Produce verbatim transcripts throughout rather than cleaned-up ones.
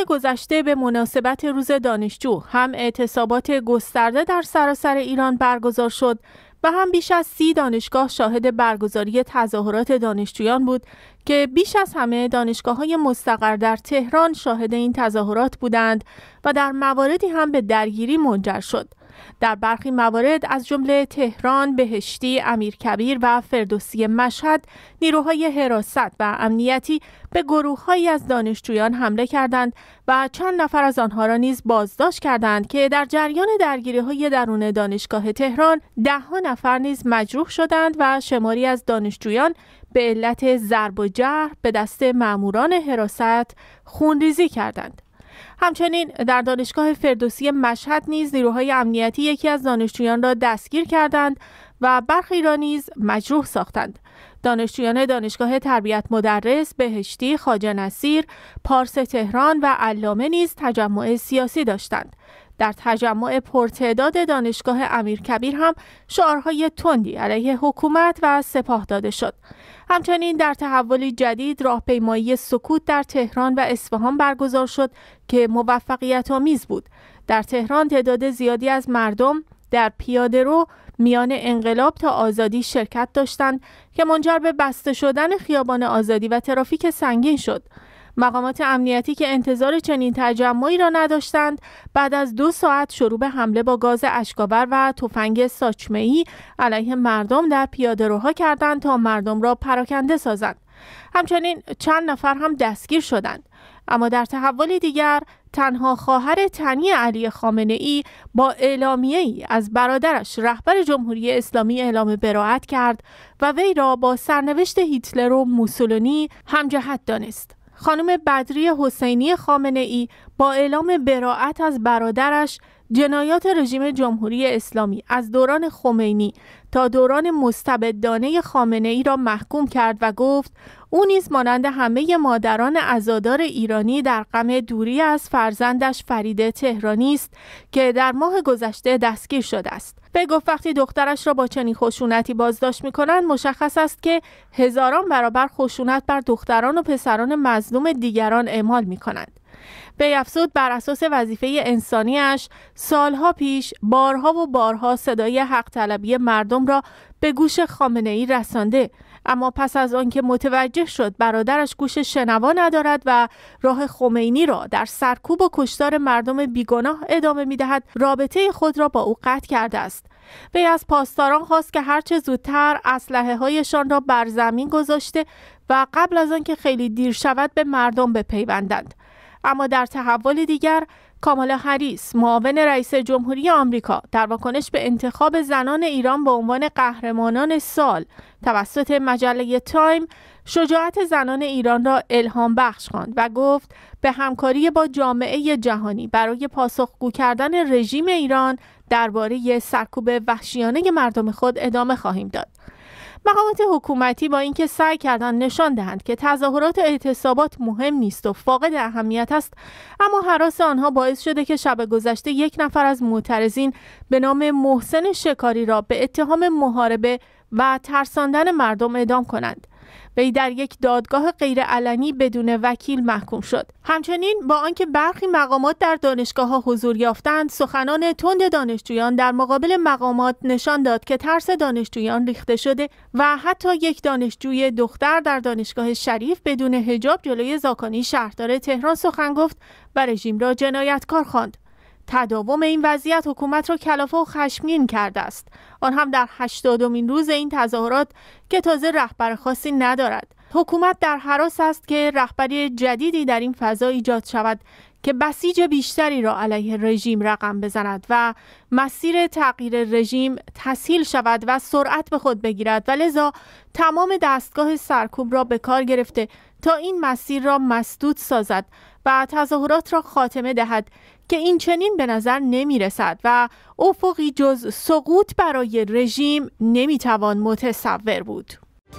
گذشته به مناسبت روز دانشجو هم اعتصابات گسترده در سراسر ایران برگزار شد و هم بیش از سی دانشگاه شاهد برگزاری تظاهرات دانشجویان بود که بیش از همه دانشگاه‌های مستقر در تهران شاهد این تظاهرات بودند و در مواردی هم به درگیری منجر شد. در برخی موارد از جمله تهران، بهشتی، امیرکبیر و فردوسی مشهد نیروهای حراست و امنیتی به گروه‌هایی از دانشجویان حمله کردند و چند نفر از آنها را نیز بازداشت کردند که در جریان درگیری‌های درون دانشگاه تهران ده‌ها نفر نیز مجروح شدند و شماری از دانشجویان به علت ضرب و جرح به دست ماموران حراست خونریزی کردند. همچنین در دانشگاه فردوسی مشهد نیز نیروهای امنیتی یکی از دانشجویان را دستگیر کردند و برخی را نیز مجروح ساختند. دانشجویان دانشگاه تربیت مدرس، بهشتی، خواجه نصیر، پارس تهران و علامه نیز تجمع سیاسی داشتند. در تجمع پرتعداد دانشگاه امیرکبیر هم شعارهای تندی علیه حکومت و سپاه داده شد. همچنین در تحولی جدید راهپیمایی سکوت در تهران و اصفهان برگزار شد که موفقیت آمیز بود. در تهران تعداد زیادی از مردم در پیاده‌رو میان انقلاب تا آزادی شرکت داشتند که منجر به بسته شدن خیابان آزادی و ترافیک سنگین شد. مقامات امنیتی که انتظار چنین تجمعی را نداشتند بعد از دو ساعت شروع به حمله با گاز اشک‌آور و تفنگ ساچمه‌ای علیه مردم در پیاده‌روها کردند تا مردم را پراکنده سازند. همچنین چند نفر هم دستگیر شدند. اما در تحولی دیگر تنها خواهر تنی علی خامنه‌ای با اعلامیه‌ای از برادرش رهبر جمهوری اسلامی اعلام براءت کرد و وی را با سرنوشت هیتلر و موسولینی همجهت دانست. خانم بدری حسینی خامنه‌ای با اعلام براءت از برادرش جنایات رژیم جمهوری اسلامی از دوران خمینی تا دوران مستبدانه خامنه‌ای را محکوم کرد و گفت او نیز مانند همه مادران عزادار ایرانی در غم دوری از فرزندش فرید تهرانی است که در ماه گذشته دستگیر شده است. وی گفت وقتی دخترش را با چنین خشونتی بازداشت می‌کنند مشخص است که هزاران برابر خشونت بر دختران و پسران مظلوم دیگران اعمال می‌کنند. وی افزود بر اساس وظیفه انسانیش سالها پیش بارها و بارها صدای حق طلبی مردم را به گوش خامنه‌ای رسانده، اما پس از آنکه متوجه شد برادرش گوش شنوا ندارد و راه خمینی را در سرکوب و کشتار مردم بیگناه ادامه می‌دهد، رابطه خود را با او قطع کرده است. وی از پاسداران خواست که هرچه زودتر اسلحه‌هایشان را بر زمین گذاشته و قبل از آنکه خیلی دیر شود به مردم بپیوندند. اما در تحول دیگر کامالا هریس، معاون رئیس جمهوری آمریکا، در واکنش به انتخاب زنان ایران به عنوان قهرمانان سال توسط مجله تایم، شجاعت زنان ایران را الهام بخش خواند و گفت به همکاری با جامعه جهانی برای پاسخگو کردن رژیم ایران درباره سرکوب وحشیانه مردم خود ادامه خواهیم داد. مقامات حکومتی با اینکه سعی کردند نشان دهند که تظاهرات و اعتصابات مهم نیست و فاقد اهمیت است، اما هراس آنها باعث شده که شب گذشته یک نفر از معترضین به نام محسن شکاری را به اتهام محاربه و ترساندن مردم اعدام کنند. وی در یک دادگاه غیرعلنی بدون وکیل محکوم شد. همچنین با آنکه برخی مقامات در دانشگاه‌ها حضور یافتند، سخنان تند دانشجویان در مقابل مقامات نشان داد که ترس دانشجویان ریخته شده و حتی یک دانشجوی دختر در دانشگاه شریف بدون حجاب جلوی زاکانی شهردار تهران سخن گفت و رژیم را جنایتکار خواند. تداوم این وضعیت حکومت را کلافه و خشمگین کرده است، آن هم در هشتادمین روز این تظاهرات که تازه رهبر خاصی ندارد. حکومت در هراس است که رهبری جدیدی در این فضا ایجاد شود که بسیج بیشتری را علیه رژیم رقم بزند و مسیر تغییر رژیم تسهیل شود و سرعت به خود بگیرد و لذا تمام دستگاه سرکوب را به کار گرفته تا این مسیر را مسدود سازد و تظاهرات را خاتمه دهد که این چنین به نظر نمی رسد و افقی جز سقوط برای رژیم نمی توان متصور بود.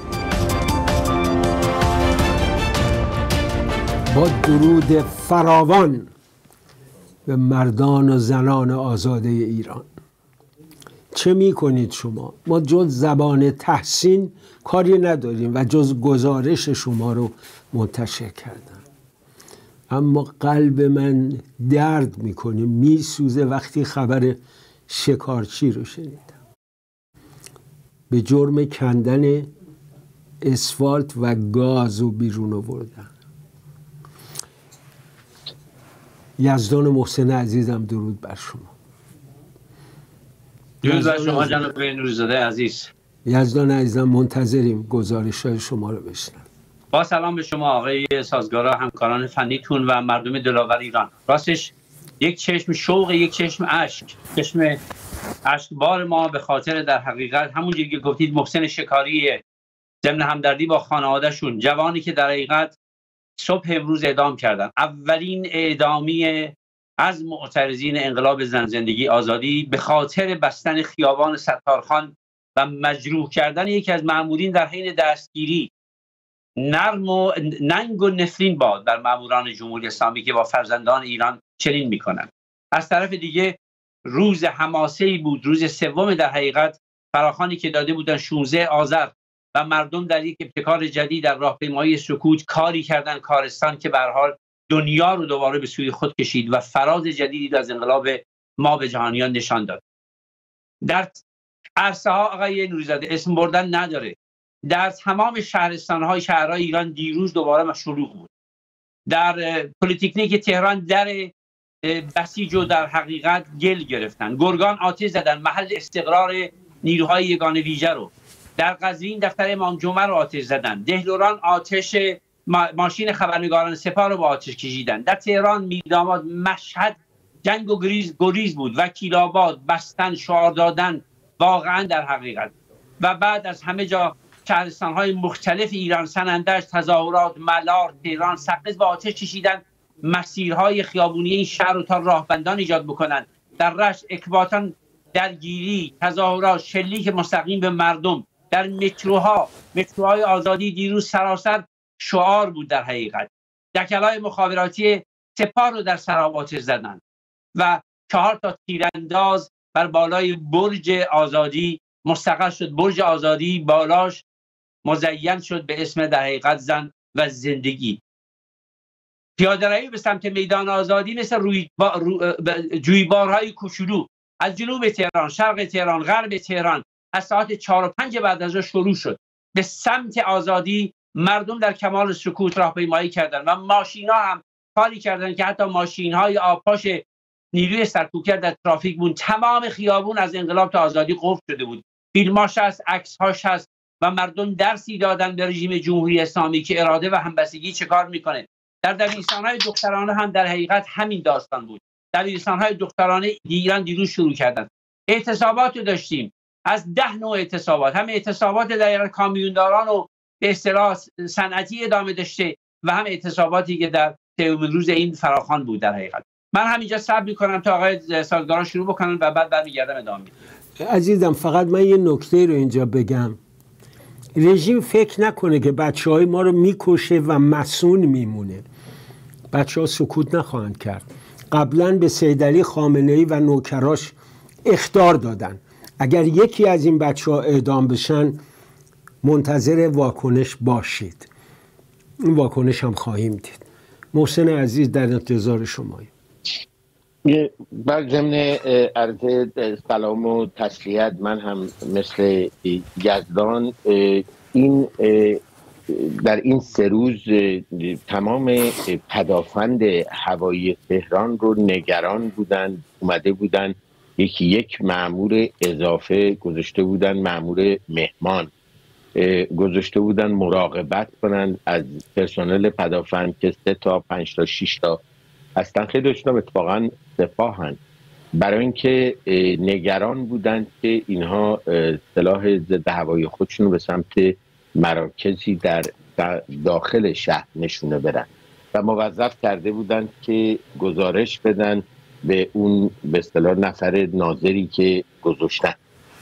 با درود فراوان به مردان و زنان آزاده ایران. چه می کنید شما؟ ما جز زبان تحسین کاری نداریم و جز گزارش شما رو منتشر کردن. اما قلب من درد میکنه، میسوزه وقتی خبر شکارچی رو شنیدم. به جرم کندن اسفالت و گاز رو بیرون آوردن. یزدان محسن عزیزم درود بر شما. درود بر شما جناب نوری‌زاده عزیز. یزدان عزیزم منتظریم گزارش های شما رو بشنویم. با سلام به شما آقای سازگارا، همکاران فنیتون و مردم دلاور ایران. راستش یک چشم شوق، یک چشم اشک، چشم اشکبار ما به خاطر در حقیقت همونجوری که گفتید محسن شکاریه، ضمن همدردی با خانوادهشون، جوانی که در حقیقت صبح امروز اعدام کردن. اولین اعدامی از معترضین انقلاب زن زندگی آزادی به خاطر بستن خیابان ستارخان و مجروح کردن یکی از مامورین در حین دستگیری. نرم و ننگ و نفرین باد بر ماموران جمهوری اسلامی که با فرزندان ایران چنین میکنن. از طرف دیگه روز حماسه‌ای بود، روز سوم در حقیقت فراخوانی که داده بودن شانزده آذر و مردم در یک ابتکار جدید در راهپیمایی سکوت کاری کردن، کارستان که به هر حال دنیا رو دوباره به سوی خود کشید و فراز جدیدی از انقلاب ما به جهانیان نشان داد. در عرصه ها آقای نوری‌زاده اسم بردن نداره، در تمام شهرستان های شهرهای ایران دیروز دوباره مشروع بود. در پلی‌تکنیک تهران در بسیج و در حقیقت گل گرفتن، گرگان آتش زدن محل استقرار نیروهای یگان ویژه رو. در قزوین دفتر امام جمعه رو آتش زدن. دهلوران آتش ماشین خبرنگاران سپاه رو با آتش کشیدن. در تهران، میرداماد، مشهد جنگ و گریز گریز بود. وکیل‌آباد بستن، شعار دادن، واقعا در حقیقت. و بعد از همه جا شهرستان‌های مختلف ایران، سنندج، تظاهرات، ملار، تهران، سقز با آتش کشیدن مسیرهای خیابونی این شهر رو تا راهبندان ایجاد بکنن. در رشت، اکباتان، درگیری، تظاهرات، شلیک مستقیم به مردم. در متروها، متروهای آزادی دیروز سراسر شعار بود در حقیقت. دکل‌های مخابراتی سپاه رو در سراب آتش زدن و چهار تا تیرانداز بر بالای برج آزادی مستقر شد. برج آزادی بالاش مزین شد به اسم در حقیقت زن و زندگی. پیاده‌روی به سمت میدان آزادی مثل روی با رو جویبارهای کوچولو از جنوب تهران، شرق تهران، غرب تهران از ساعت چهار و پنج بعد از ظهر شروع شد. به سمت آزادی مردم در کمال سکوت راهپیمایی کردند و ماشینا هم کاری کردند که حتی ماشین‌های آبپاش نیروی سرکوبگر در ترافیک بود. تمام خیابون از انقلاب تا آزادی قفل شده بود. فیلماش هست، عکس‌هاش هست و مردم درسی دادن به رژیم جمهوری اسلامی که اراده و همبستگی چه کار میکنه. در دبیرستان‌های دخترانه هم در حقیقت همین داستان بود. دبیرستان‌های دخترانه ایران دیروز شروع کردن. اعتصابات رو داشتیم، از ده نوع اعتصابات، هم اعتصابات در کامیونداران و به اصطلاح صنعتی ادامه داشته و هم اعتصاباتی که در سومین روز این فراخوان بود. در حقیقت من همینجا صبر می‌کنم تا آقای سازگارا شروع بکنن و بعد برمیگردم ادامه میدم. عزیزم فقط من یه نکته رو اینجا بگم. رژیم فکر نکنه که بچه‌های ما رو میکشه و مسئول میمونه. بچه‌ها سکوت نخواهند کرد. قبلا به سیدعلی خامنه‌ای و نوکراش اخطار دادن. اگر یکی از این بچه‌ها اعدام بشن منتظر واکنش باشید. این واکنش هم خواهیم دید. محسن عزیز در انتظار شماییم. بر ضمن عرض سلام و تسلیت، من هم مثل یزدان این در این سه روز تمام پدافند هوایی تهران رو نگران بودن، اومده بودن یکی یک مأمور اضافه گذاشته بودن، مأمور مهمان گذاشته بودن مراقبت کنن از پرسنل پدافند که سه تا پنج تا شش تا هستن. خیلی داشتم اتفاقا سپاهن، برای اینکه نگران بودن که اینها سلاح ضد هوایی خودشون رو به سمت مراکزی در داخل شهر نشونه برن و موظف کرده بودن که گزارش بدن به اون به اصطلاح نفر ناظری که گذاشتن.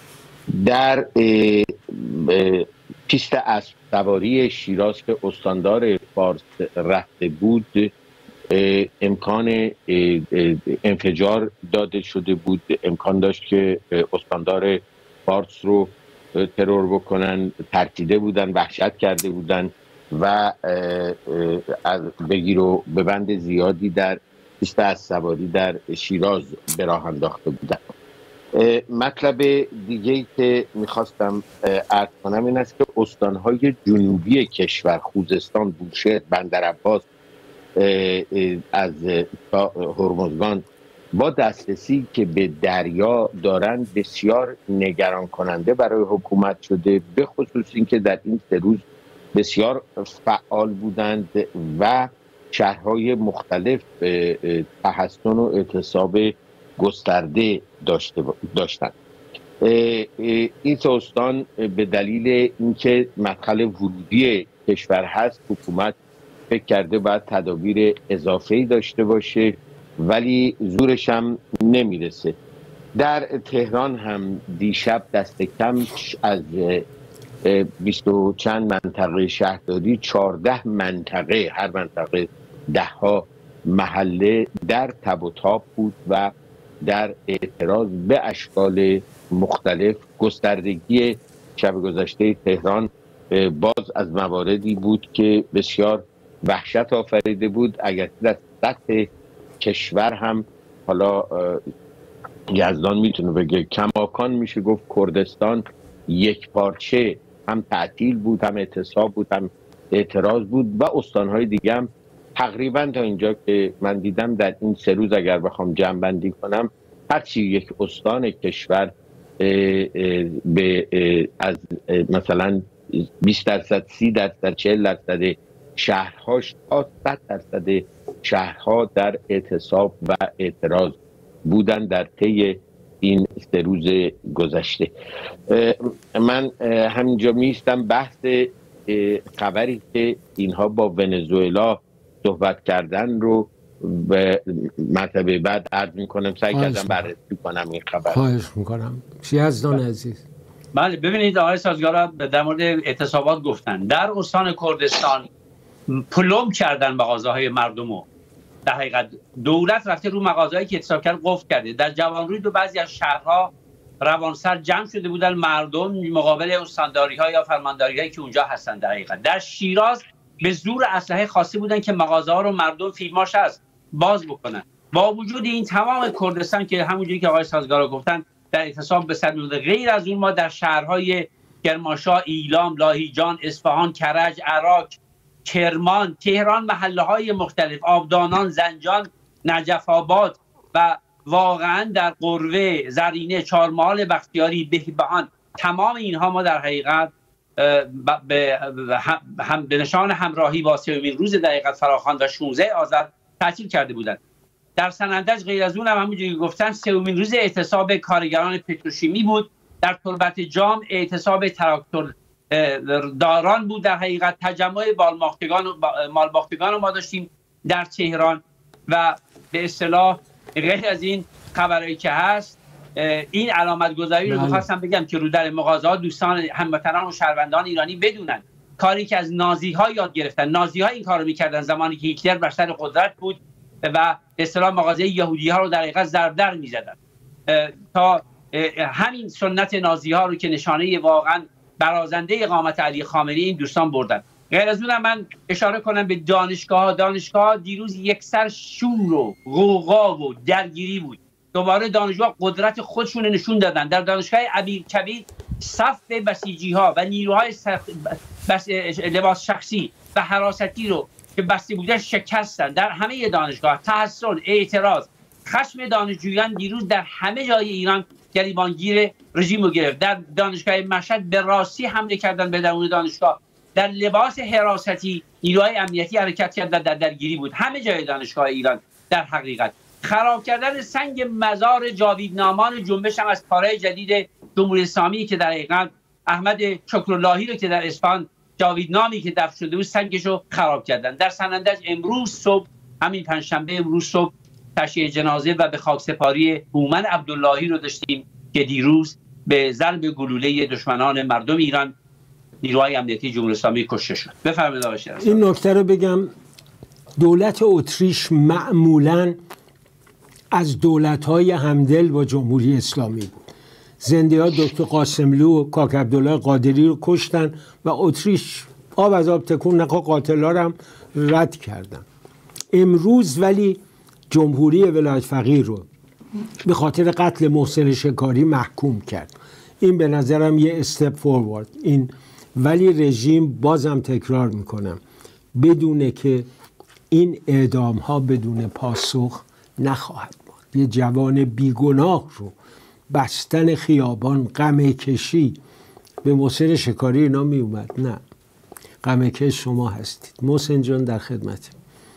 در پیست اسب سواری شیراز که استاندار فارس رفته بود امکان انفجار داده شده بود، امکان داشت که استاندار فارس رو ترور بکنن، ترکیده بودن، وحشت کرده بودن و از بگیر و ببند زیادی در پیست اسبسواری در شیراز به راه انداخته بودند. مطلب دیگه‌ای که میخواستم عرض کنم این است که استانهای جنوبی کشور، خوزستان، بوشهر، بندرعباس از هرمزگان با دسترسی که به دریا دارند بسیار نگران کننده برای حکومت شده، به خصوص اینکه در این سه روز بسیار فعال بودند و شهرهای مختلف تحسن و اعتصاب گسترده داشته داشتند. این سه استان به دلیل اینکه مدخل ورودی کشور هست، حکومت فکر کرده باید تدابیر اضافه‌ای داشته باشه ولی زورش هم نمیرسه. در تهران هم دیشب دست کم از بیست و چند منطقه شهرداری چهارده منطقه، هر منطقه ده ها محله در تب و تاب بود و در اعتراض به اشکال مختلف. گستردگی شب گذشته تهران باز از مواردی بود که بسیار وحشت آفریده بود. اگر در سطح کشور هم حالا یزدان میتونه بگه کماکان میشه گفت کردستان یک پارچه هم تعطیل بود، هم اعتصاب بود، هم اعتراض بود و استانهای دیگه هم تقریبا تا اینجا که من دیدم در این سه روز اگر بخوام جمع بندی کنم هرچی یک استان کشور به از مثلا بیست درصد، سی درصد، چهل درصد شهرهاش تا صد درصد شهرها در اعتصاب و اعتراض بودن در طی این سه روز گذشته. من همینجا میستم بحث خبری که اینها با ونزوئلا صحبت کردن رو به مرتبه بعد عرض میکنم. سعی کردم بررسی کنم این خبر. خواهش میکنم. یزدان عزیز. بله ببینید آقای سازگارا در مورد اعتصابات گفتن در استان کردستان پلم کردن مغازه‌های مردمو. در حقیقت دولت رفته رو مغازه‌ای که اعتصاب کرد قفل کرده. در جوانرود و بعضی از شهرها روانسر جمع شده بودن مردم مقابل استانداری‌ها یا فرمانداری‌هایی که اونجا هستن. در حقیقت در شیراز به زور اسلحه خواسته بودن که مغازه‌ها رو مردم فیلماش هست باز بکنن. با وجود این تمام کردستان که همونجوری که آقای سازگارا گفتن در اعتصاب به صد میلیون، غیر از اون ما در شهرهای کرمانشاه، ایلام، لاهیجان، اصفهان، کرج، عراق، کرمان، تهران، محله‌های مختلف، آبدانان، زنجان، نجف آباد و واقعا در قروه، زرینه، چهارمحال، بختیاری، بهبهان، تمام اینها ما در حقیقت به هم به نشان همراهی با سومین روز در حقیقت فراخوان و شانزده آذر تعطیل کرده بودند. در سنندج غیر از اون هم همونجوری که گفتن سومین روز اعتصاب کارگران پتروشیمی بود. در تربت جام اعتصاب تراکتور داران بود. در حقیقت تجمع بالماختگان و مالباختگان رو ما داشتیم در تهران و به اصطلاح غیر از این خبرایی که هست این علامت گذاری رو می‌خواستم بگم که رو در مغازه‌ها دوستان هموطنان و شهروندان ایرانی بدونن کاری که از نازی‌ها یاد گرفتن. نازی‌ها این کارو می‌کردن زمانی که هیتلر بر سر قدرت بود و به اصطلاح مغازه یهودی‌ها رو در حقیقت ضرب در می‌زدن. تا همین سنت نازی‌ها رو که نشانه واقعا برازنده اقامت علی خامنه‌ای این دوستان بردن. غیر از اونم من اشاره کنم به دانشگاه. دانشگاه دیروز یکسر شور و غوغا و درگیری بود. دوباره دانشجوها قدرت خودشون نشون دادن. در دانشگاه امیرکبیر صف بسیجی‌ها و نیروهای بس... لباس شخصی و حراستی رو که بسته بودن شکستن. در همه دانشگاه تحصن، اعتراض، خشم دانشجویان دیروز در همه جای ایران گریبانگیر رژیم رو گرفت. در دانشگاه مشهد به راستی حمله کردن به درون دانشگاه. در لباس حراستی نیروهای امنیتی حرکت کردن، در درگیری بود. همه جای دانشگاه ایران در حقیقت خراب کردن سنگ مزار جاویدنامان جنبش هم از کارهای جدید جمهوری اسلامی که در حقیقت احمد شکراللهی رو که در اصفهان جاویدنامی که دفن شده بود سنگش رو خراب کردن. در سنندج امروز صبح همین پنجشنبه امروز صبح تشییع جنازه و به خاکسپاری هومن عبداللهی رو داشتیم که دیروز به ضرب گلوله دشمنان مردم ایران نیروهای امنیتی جمهوری اسلامی کشته شد. بفرمایید آقای شهرستان. این نکته رو بگم، دولت اتریش معمولاً از دولت‌های همدل با جمهوری اسلامی بود. زنده‌ها دکتر قاسملو و کاک عبدالله قادری رو کشتن و اتریش آب از آب تکون نخواه، قاتلا رو هم رد کردن. امروز ولی جمهوری ولایت فقیه رو به خاطر قتل محسن شکاری محکوم کرد. این به نظرم یه استپ فوروارد. این ولی رژیم، بازم تکرار میکنم، بدونه که این اعدام ها بدون پاسخ نخواهد ماند. یه جوان بیگناه رو بستن خیابان، غم کشی، به محسن شکاری اینا می اومد؟ نه، غم کش شما هستید. محسن جان در خدمت.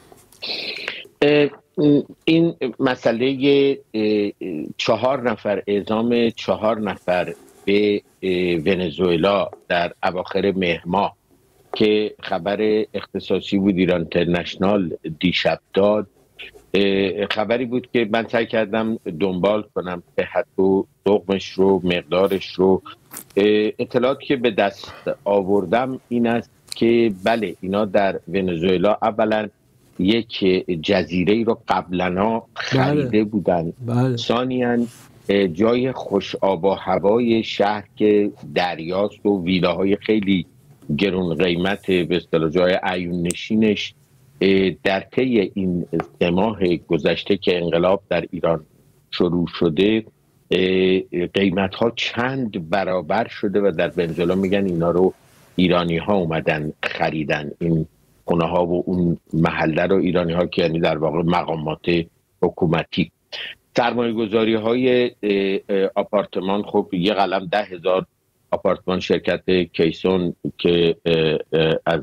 این مسئله چهار نفر اعدام چهار نفر به ونزوئلا در اواخر مهر ماه که خبر اختصاصی بود ایران اینترنشنال دیشب داد، خبری بود که من سعی کردم دنبال کنم صحت و دغمش رو، مقدارش رو. اطلاعاتی که به دست آوردم این است که بله، اینا در ونزوئلا اولا یک جزیره رو قبلا خریده بودن، بله. ثانیاً جای خوش آب و هوای شهر که دریاست و ویلاهای خیلی گرون قیمت، به اصطلاح جای عیون نشینش در طی این سه ماه گذشته که انقلاب در ایران شروع شده قیمت ها چند برابر شده و در ونزوئلا میگن اینا رو ایرانی ها اومدن خریدن، این خونه ها و اون محله رو ایرانی ها، که یعنی در واقع مقامات حکومتی. سرمایه گذاری های آپارتمان، خب یه قلم ده هزار آپارتمان شرکت کیسون که از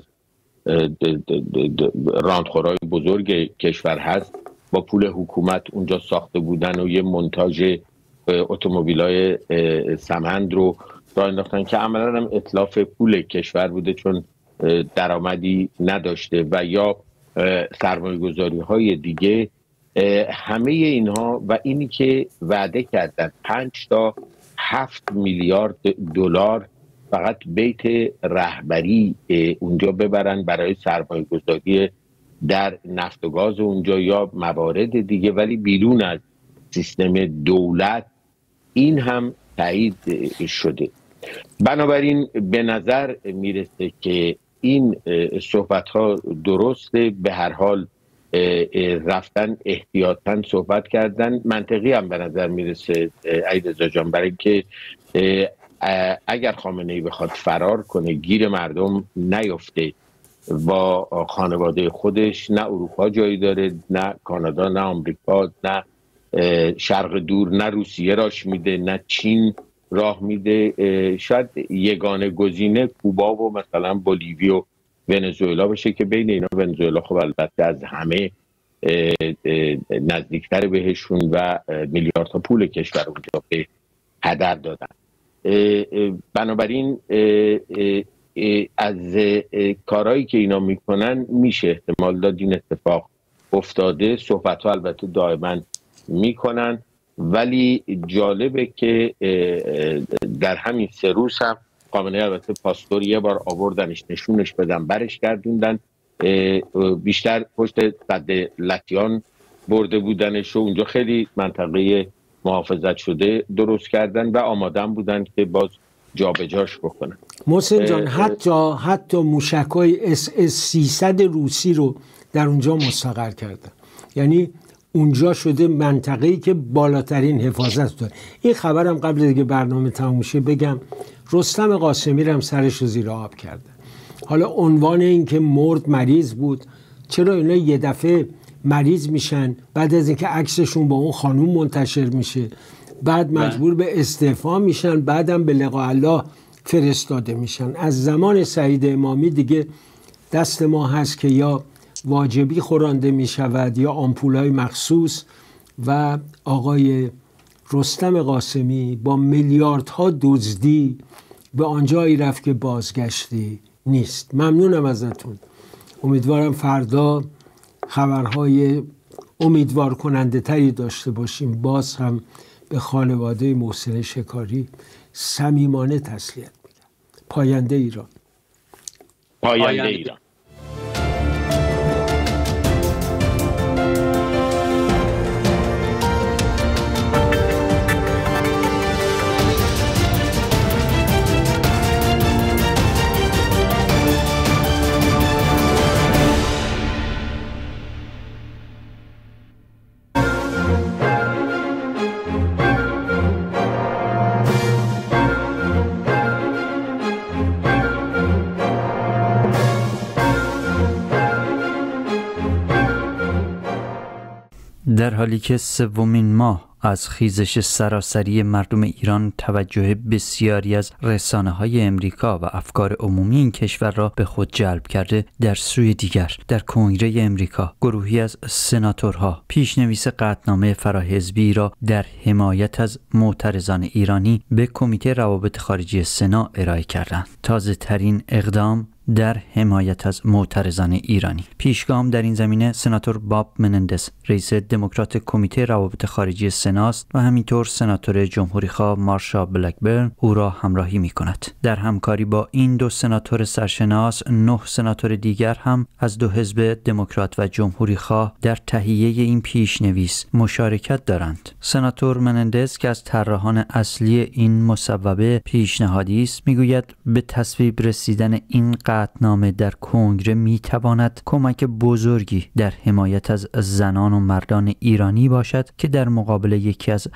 راندخورای بزرگ کشور هست با پول حکومت اونجا ساخته بودن و یه منتاج اتومبیلای سمند رو راه انداختن که عملاً هم اتلاف پول کشور بوده چون درآمدی نداشته. و یا سرمایه گذاری های دیگه، همه اینها و اینی که وعده کردن پنج تا هفت میلیارد دلار فقط بیت رهبری اونجا ببرن برای سرمایه گذاری در نفت و گاز اونجا یا موارد دیگه، ولی بیرون از سیستم دولت، این هم تایید شده. بنابراین به نظر میرسه که این صحبت ها درسته. به هر حال رفتن احتیاطاً صحبت کردن، منطقی هم به نظر میرسه علیرضا جان، برای که اگر خامنه‌ای بخواد فرار کنه گیر مردم نیفته، با خانواده خودش نه اروپا جایی داره، نه کانادا، نه آمریکا، نه شرق دور، نه روسیه راش میده، نه چین راه میده. شاید یگانه گزینه کوبا و مثلا بولیوی و ونزوئلا بشه که بین اینا ونزوئلا خب البته از همه نزدیکتر بهشون و میلیاردها پول کشور اونجا به هدر دادن. بنابراین از کارهایی که اینا میکنن میشه احتمال داد این اتفاق افتاده. صحبت ها البته دائما میکنن، ولی جالبه که در همین سه روز هم خامنه‌ای البته پاستور یه بار آوردنش نشونش بدن برش گردوندن، بیشتر پشت سد لطیان برده بودنش و اونجا خیلی منطقه محافظت شده درست کردن و آمادن بودن که باز جابجاش بکنن. محسن جان حتی حتی موشک‌های اس اس سیصد روسی رو در اونجا مستقر کردن، یعنی اونجا شده منطقه‌ای که بالاترین حفاظت داره. این خبرم قبل دیگه برنامه تموم شه بگم، رستم قاسمی رو هم سرش رو زیر آب کردن. حالا عنوان این که مرد مریض بود، چرا اینا یه دفعه مریض میشن بعد از اینکه عکسشون با اون خانوم منتشر میشه، بعد مجبور به استعفا میشن، بعدم به لقاء الله فرستاده میشن. از زمان سعید امامی دیگه دست ما هست که یا واجبی خورانده میشود یا آمپولای مخصوص، و آقای رستم قاسمی با میلیاردها دزدی به آنجایی رفت که بازگشتی نیست. ممنونم ازتون. امیدوارم فردا خبرهای امیدوار کننده تری داشته باشیم. باز هم به خانواده محسن شکاری صمیمانه تسلیت میگم. پاینده ایران. پاینده ایران. در حالی که سومین ماه از خیزش سراسری مردم ایران توجه بسیاری از رسانه‌های امریکا و افکار عمومی این کشور را به خود جلب کرده، در سوی دیگر در کنگره امریکا گروهی از سناتورها پیشنویس قطعنامه فراحزبی را در حمایت از معترضان ایرانی به کمیته روابط خارجی سنا ارائه کردند. تازه ترین اقدام در حمایت از معترضان ایرانی. پیشگام در این زمینه سناتور باب منندز، رئیس دموکرات کمیته روابط خارجی سناست و همینطور سناتور جمهوریخواه مارشا بلکبرن او را همراهی می کند. در همکاری با این دو سناتور سرشناس، نه سناتور دیگر هم از دو حزب دموکرات و جمهوریخواه در تهیه این پیشنویس مشارکت دارند. سناتور منندز که از طراحان اصلی این مصوبه پیشنهادی است، میگوید به تصویب رسیدن این قطعنامه در کنگره میتواند کمک بزرگی در حمایت از زنان و مردان ایرانی باشد که در مقابل یکی از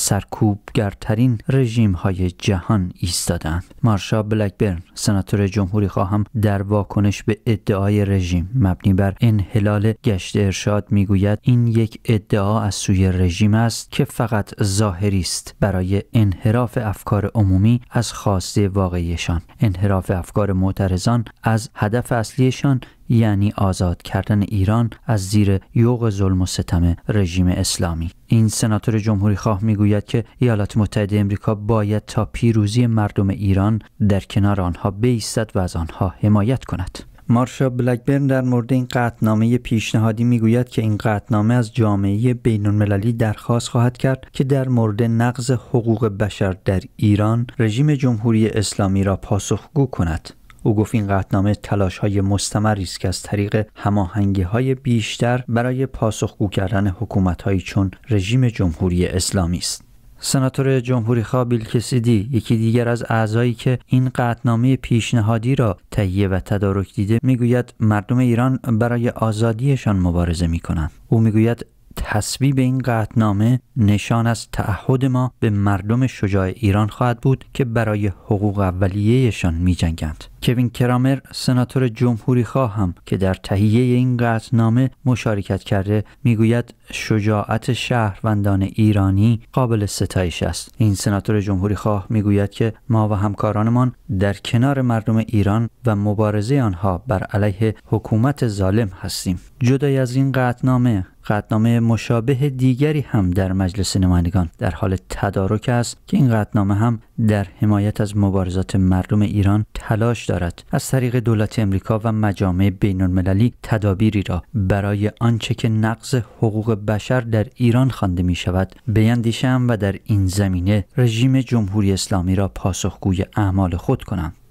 سرکوبگرترین رژیم‌های جهان ایستادند. مارشا بلکبرن، سناتور جمهوریخواه، هم در واکنش به ادعای رژیم مبنی بر انحلال گشت ارشاد میگوید این یک ادعا از سوی رژیم است که فقط ظاهری است برای انحراف افکار عمومی از خواسته واقعیشان، انحراف افکار معترضان از هدف اصلیشان، یعنی آزاد کردن ایران از زیر یوغ ظلم و ستم رژیم اسلامی. این سناتور جمهوریخواه میگوید که ایالات متحده آمریکا باید تا پیروزی مردم ایران در کنار آنها بایستد و از آنها حمایت کند. مارشا بلکبرن در مورد این قطعنامه پیشنهادی میگوید که این قطعنامه از جامعه بین‌المللی درخواست خواهد کرد که در مورد نقض حقوق بشر در ایران رژیم جمهوری اسلامی را پاسخگو کند. او گفت این قطعنامه تلاش‌های مستمری است که از طریق هماهنگی‌های بیشتر برای پاسخگو کردن حکومت‌هایی چون رژیم جمهوری اسلامی است. سناتور جمهوریخواه بیل کسیدی، یکی دیگر از اعضایی که این قطعنامه پیشنهادی را تهیه و تدارک دیده، میگوید مردم ایران برای آزادیشان مبارزه می‌کنند. او میگوید تصویب این قطعنامه نشان از تعهد ما به مردم شجاع ایران خواهد بود که برای حقوق اولیه‌شان می‌جنگند. کوین کرامر، سناتور جمهوریخواه هم که در تهیه این قطعنامه مشارکت کرده، میگوید شجاعت شهروندان ایرانی قابل ستایش است. این سناتور جمهوریخواه میگوید که ما و همکارانمان در کنار مردم ایران و مبارزه آنها بر علیه حکومت ظالم هستیم. جدای از این قطعنامه، قطعنامه مشابه دیگری هم در مجلس نمایندگان در حال تدارک است که این قطعنامه هم در حمایت از مبارزات مردم ایران تلاش دارد از طریق دولت امریکا و مجامع بین‌المللی تدابیری را برای آنچه که نقض حقوق بشر در ایران خوانده می شود بیندیشم و در این زمینه رژیم جمهوری اسلامی را پاسخگوی اعمال خود کنم.